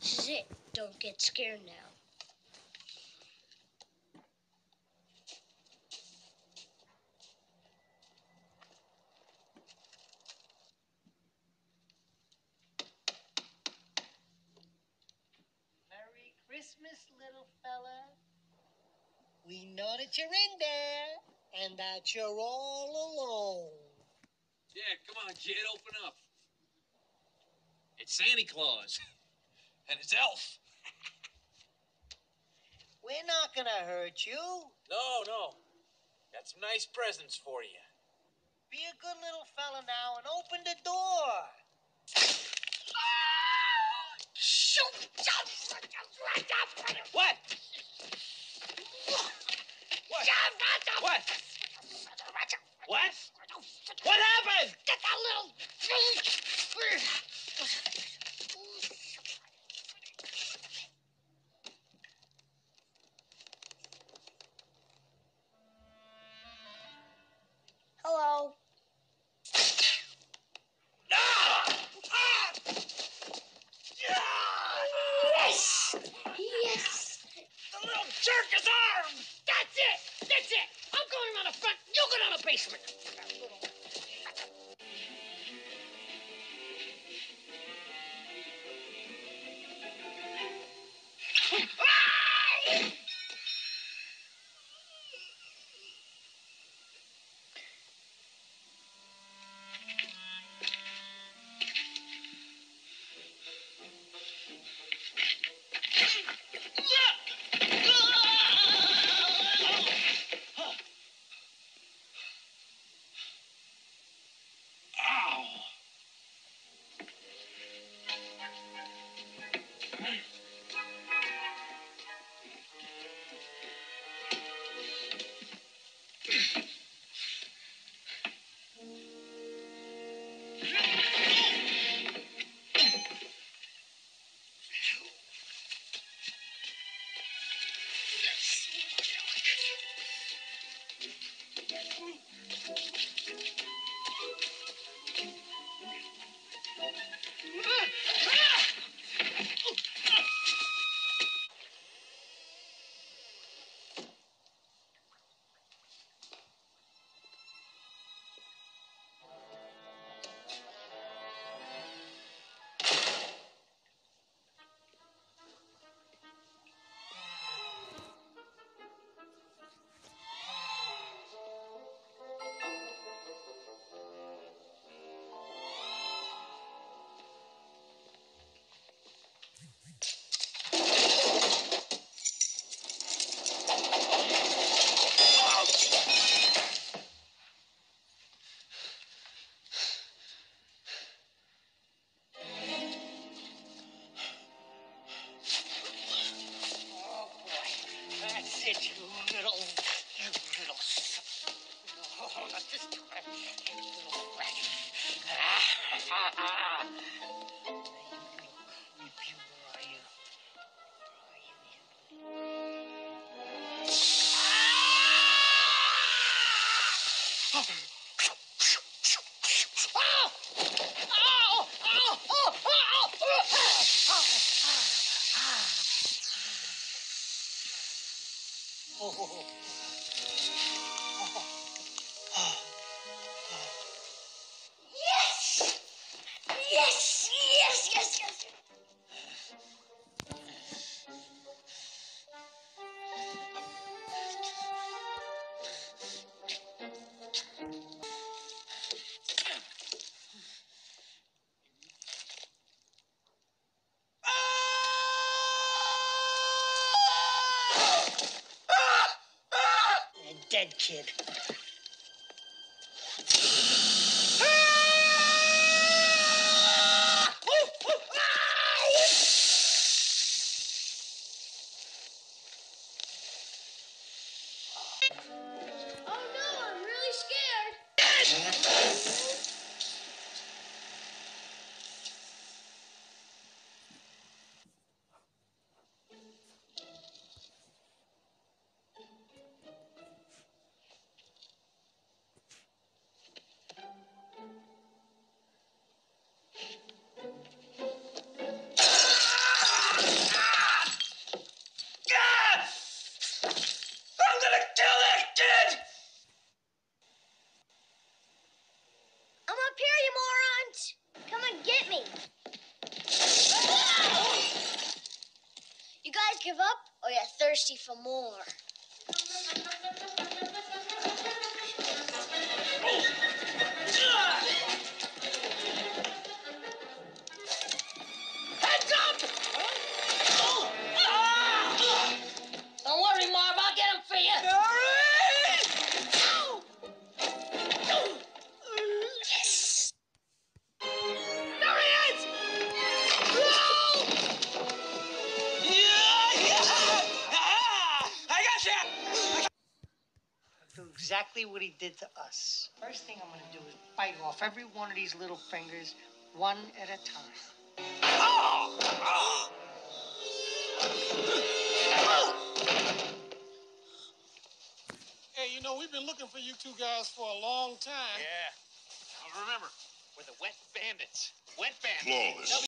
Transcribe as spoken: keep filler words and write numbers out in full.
This is it. Don't get scared now. Merry Christmas, little fella. We know that you're in there and that you're all alone. Yeah, come on, kid, open up. It's Santa Claus. And it's Elf. We're not gonna hurt you. No, no. Got some nice presents for you. Be a good little fella now and open the door. What? What? What? What? What happened? Get that little... Hello. Yes! Yes! The little jerk is armed! That's it! That's it! I'm going around the front, you go down the basement. That's it, you little, you little, oh, not this time, you little rat. Ah, ah, ah. You little creepy, where are you? Where are you? Ah! Oh! Oh! Oh! Oh! Oh! Oh! Yes! Yes! Yes! Yes! Yes! A dead kid. Oh no, I'm really scared. thirsty for more. Heads up! Don't worry, Marv. I'll get him for you. Yes. There he is! I got you! Do exactly what he did to us. First thing I'm gonna do is bite off every one of these little fingers, one at a time. Hey, you know, we've been looking for you two guys for a long time. Yeah. Now remember, we're the wet bandits. Wet bandits. Flawless.